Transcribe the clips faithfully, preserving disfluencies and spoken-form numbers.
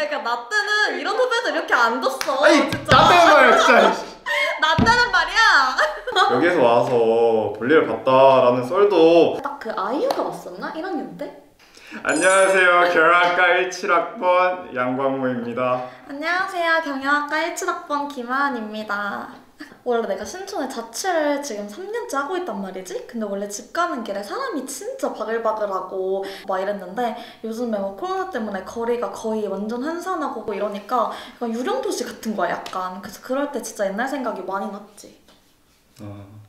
그러니까 나 때는 이런 후배들 이렇게 안 뒀어. 아니 진짜. 나 때는 말이야 진짜. 나 때는 말이야. 여기서 와서 볼일을 봤다라는 썰도. 딱 그 아이유가 왔었나? 일 학년 때? 안녕하세요. 경영학과 일칠 학번 양광모입니다. 안녕하세요. 경영학과 일칠 학번 김하은입니다. 원래 내가 신촌에 자취를 지금 삼 년째 하고 있단 말이지? 근데 원래 집 가는 길에 사람이 진짜 바글바글하고 막 이랬는데 요즘에 뭐 코로나 때문에 거리가 거의 완전 한산하고 이러니까 약간 유령도시 같은 거야 약간. 그래서 그럴 때 진짜 옛날 생각이 많이 났지. 아,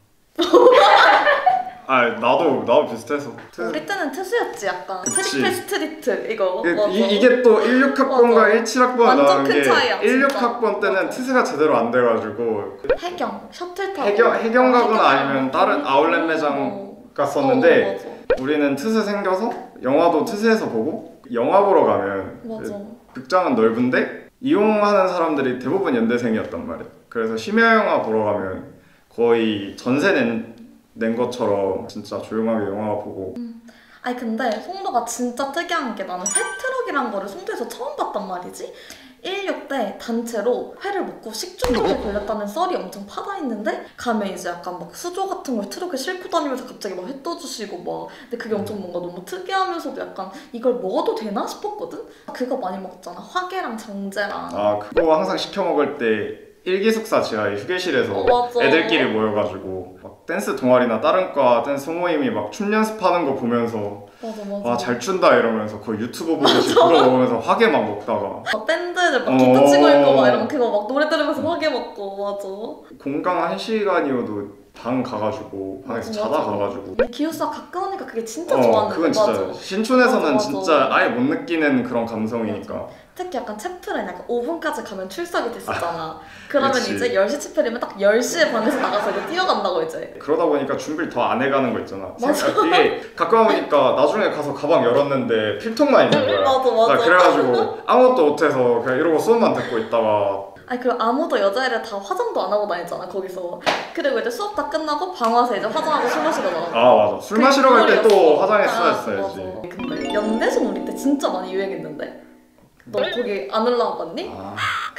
아 나도 나도 비슷해서. 우리 때는 특수였지 약간. 그치. 트리플 스트리트 이거. 이, 이, 이게 또 십육 학번과 맞아. 일칠 학번이 완전 나온 큰 게 차이야, 십육 진짜. 학번 때는 트스가 제대로 안 돼가지고 해경, 셔틀 타고 해경, 해경 가거나 해경 아니면 다른 아울렛 매장 어. 갔었는데 어, 맞아. 우리는 트스 생겨서 영화도 트스에서 보고 영화 보러 가면 맞아. 극장은 넓은데 이용하는 사람들이 대부분 연대생이었단 말이야. 그래서 심야 영화 보러 가면 거의 전세 낸, 낸 것처럼 진짜 조용하게 영화 보고. 음. 아니 근데 송도가 진짜 특이한 게 나는 회트럭이란 거를 송도에서 처음 봤단 말이지. 십육 때 단체로 회를 먹고 식중독에 걸렸다는 썰이 엄청 파다있는데 가면 이제 약간 막 수조 같은 걸 트럭에 싣고 다니면서 갑자기 막 회 떠주시고 막. 근데 그게 엄청 뭔가 너무 특이하면서도 약간 이걸 먹어도 되나 싶었거든? 그거 많이 먹었잖아. 화게랑 장제랑. 아 그거 항상 시켜 먹을 때 일기숙사 지하의 휴게실에서 어, 맞아. 애들끼리 모여가지고 막 댄스 동아리나 다른 과 댄스 소모임이 막 춤 연습하는 거 보면서 맞아 맞아. 와 잘 춘다 이러면서 그 유튜브 보듯이 그거 먹으면서 화게 막 먹다가 막 밴드들 막 어. 기타 치고 있고 막 이러면 그거 막 노래 들으면서 화게 먹고. 맞아. 공강 한 시간이어도 방 가가지고 방에서 맞아, 자다 맞아. 가가지고. 우리 기숙사 가까우니까 그게 진짜 어 좋았는데. 그건 진짜 맞아. 신촌에서는 맞아, 맞아. 진짜 아예 못 느끼는 그런 감성이니까. 특히 약간 채플은 약간 오 분까지 가면 출석이 됐었잖아. 그러면 그치. 이제 열 시 채플이면 딱 열 시에 방에서 나가서 이제 뛰어간다고 이제. 그러다 보니까 준비를 더 안 해가는 거 있잖아. 맞아. 이게 가까우니까 나중에 가서 가방 열었는데 필통만 있는 거야. 맞아, 맞아. 나 그래가지고 아무것도 못해서 그냥 이러고 수업만 듣고 있다가. 아니 그리고 아무도 여자애를 다 화장도 안 하고 다니잖아 거기서. 그리고 이제 수업 다 끝나고 방 와서 이제 화장하고 술 마시러 나가. 아 맞아. 술 마시러 갈 때 또 화장했어야지. 아, 근데 연대전 우리 때 진짜 많이 유행했는데. 너 거기 안 올라와 봤니? 아.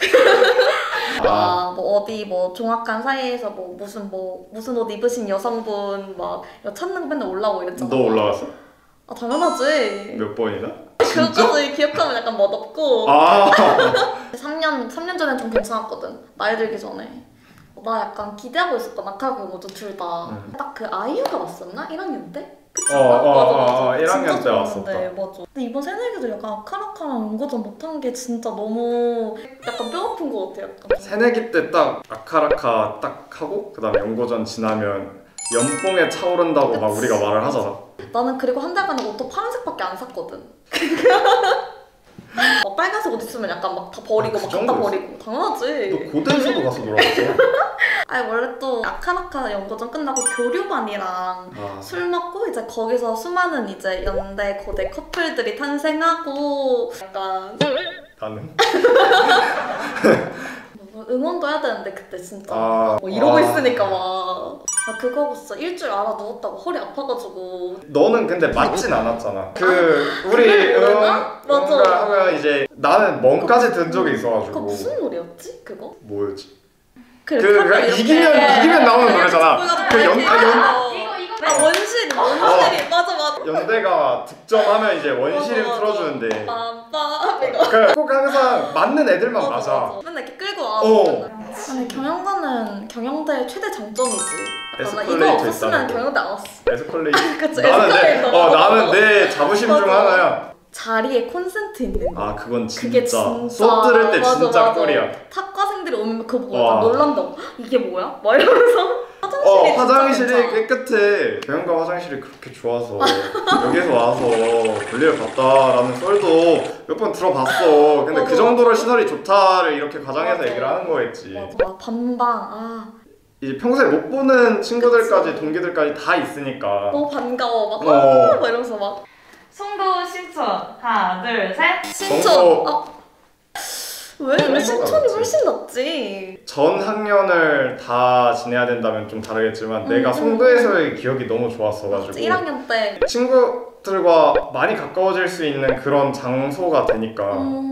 아, 뭐 어디 뭐 종합관 사이에서 뭐 무슨 뭐 무슨 옷 입으신 여성분 막 이거 찾는 거 맨날 올라오고 이랬잖아. 너 올라갔어? 아 당연하지. 몇 번이나? 그것까지 기억하면 약간 멋없고. 아. 삼 년 삼 년 전엔 좀 괜찮았거든. 나이 들기 전에. 나 약간 기대하고 있었거든. 아까 그거 둘 다. 음. 딱 그 아이유가 왔었나? 일 학년 때? 그치? 어, 어, 맞아, 어, 맞아. 일 학년 진짜 때 좋았는데, 왔었다. 맞아. 근데 이번 새내기들 약간 아카라카랑 연고전 못한 게 진짜 너무 약간 뼈 아픈 것 같아. 약간. 새내기 때 딱 아카라카 딱 하고 그 다음에 연고전 지나면 연봉에 차오른다고 막 그치. 우리가 말을 하잖아. 나는 그리고 한 달간에 옷도 파란색밖에 안 샀거든. 막 빨간색 옷 있으면 약간 막 다 버리고 아, 그 막 갖다 정도였어? 버리고. 당연하지. 고대에서도 가서 놀았어? 아니 원래 또 아카라카 연고전 끝나고 교류반이랑 아. 술 먹고 이제 거기서 수많은 이제 연대 고대 커플들이 탄생하고 약간 나는? 뭐 응원도 해야 되는데 그때 진짜 아. 뭐 이러고 아. 있으니까 막 아 그거 진짜 일주일 알아 누웠다고 허리 아파가지고. 너는 근데 맞진 않았잖아. 그 우리 응, 그랬나? 맞아. 응가 하면 이제 나는 멍까지 든 적이 그거 있어가지고. 무슨 노래였지 그거? 뭐였지? 그, 그, 그 이기면 이기면 나오는 노래잖아. 그 연, 아, 연, 이거 이거 아 원실이 원실이 맞아 맞아. 연대가 득점하면 이제 원시림 맞아, 맞아. 틀어주는데 빰빰 이거. 그 꼭 항상 맞는 애들만 맞아, 맞아. 맞아. 맨날 이렇게 끌고 와. 어. 아니 경영관은 경영대의 최대 장점이지. 나 이거 에스컬레이터 없었으면 있다는 거. 경영대 안 왔어. 에스컬레이터. 그치, 나는 내, 에스컬레이터. 어 맞아, 나는 맞아. 내 자부심 중 맞아. 하나야. 자리에 콘센트 있는 거. 아 그건 그게 진짜 진짜 수업 들을 때 맞아, 진짜 맞아. 꿀이야. 탁과생들이 오면 그거 보고 와. 약간 놀란다고. 이게 뭐야? 막 이러면서. 화장실이 어 진짜 화장실이 괜찮아. 깨끗해. 경영과 화장실이 그렇게 좋아서 여기서 와서 볼일을 봤다라는 썰도 몇 번 들어봤어. 근데 맞아, 그 정도로 맞아. 시설이 좋다를 이렇게 과장해서 맞아. 얘기를 하는 거였지. 맞아. 반방. 아 이제 평소에 못 보는 친구들까지 동기들까지 다 있으니까. 너무 반가워. 막, 어. 아, 막 이러면서 막. 송도 신촌 하나 둘 셋. 신촌. 정보. 아. 왜? 왜 신촌이 훨씬 낫지? 전 학년을 다 지내야 된다면 좀 다르겠지만 음, 내가 음. 송도에서의 기억이 너무 좋았어가지고 일 학년 때. 친구들과 많이 가까워질 수 있는 그런 장소가 되니까. 음,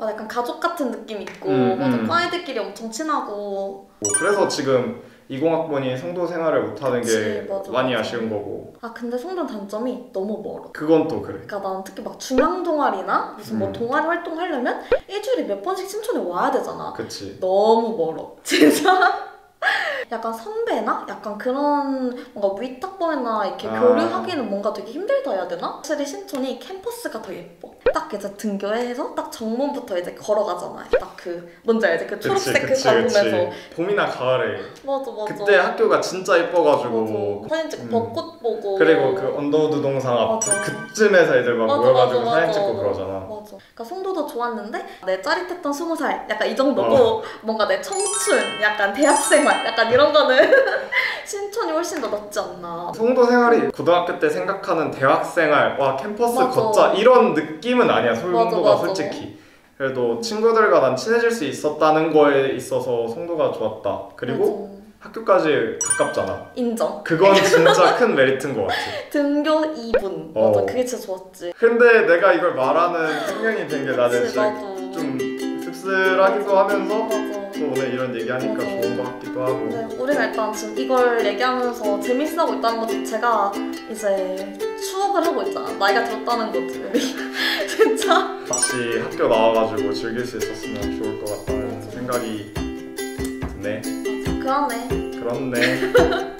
막 약간 가족 같은 느낌 있고 음, 맞아 음. 과애들끼리 엄청 친하고 뭐 그래서 지금 이공학번이 성도 생활을 못하는 그치, 게 맞아, 많이 맞아. 아쉬운 거고 아 근데 성대는 단점이 너무 멀어. 그건 또 그래. 그러니까 난 특히 막 중앙 동아리나 무슨 뭐 음. 동아리 활동하려면 일주일에 몇 번씩 신촌에 와야 되잖아. 그치. 너무 멀어. 진짜. 약간 선배나 약간 그런 뭔가 위탁범이나 이렇게 아. 교류하기는 뭔가 되게 힘들다 해야 되나? 확실히 신촌이 캠퍼스가 더 예뻐. 딱 이제 등교해서 딱 정문부터 이제 걸어가잖아. 딱 그 뭔지 알지? 그 초록색 그 밟으면서. 봄이나 가을에 맞아 맞아. 그때 학교가 진짜 예뻐가지고 맞아. 사진 찍고 음. 벚꽃 보고. 그리고 그 언더우드 동상 앞 맞아. 그쯤에서 애들 막 맞아, 모여가지고 맞아, 사진 맞아. 찍고 그러잖아. 맞아. 그러니까 송도도 좋았는데 내 짜릿했던 스무 살 약간 이 정도고 어. 뭔가 내 청춘 약간 대학생활 약간 이런 거는 신촌이 훨씬 더 낫지 않나. 송도 생활이 고등학교 때 생각하는 대학생활 와 캠퍼스 맞아. 걷자 이런 느낌은 아니야 송도가 맞아, 맞아. 솔직히. 그래도 친구들과 난 친해질 수 있었다는 거에 있어서 송도가 좋았다. 그리고 맞아. 학교까지 가깝잖아. 인정. 그건 진짜 큰 메리트인 것 같아. 등교 이 분. 어. 맞아. 그게 진짜 좋았지. 근데 내가 이걸 말하는 청년이 된 게 나는 그치, 진짜 나도. 좀 씁쓸하기도 하면서 맞아. 또 오늘 이런 얘기하니까 맞아. 좋은 것 같기도 하고. 네, 우리가 일단 지금 이걸 얘기하면서 재밌어하고 있다는 것 자체가 이제 추억을 하고 있잖아. 나이가 들었다는 거지, 우리. 진짜. 같이 학교 나와가지고 즐길 수 있었으면 좋을 것 같다는 맞아. 생각이 드네. 그러네. 그렇네.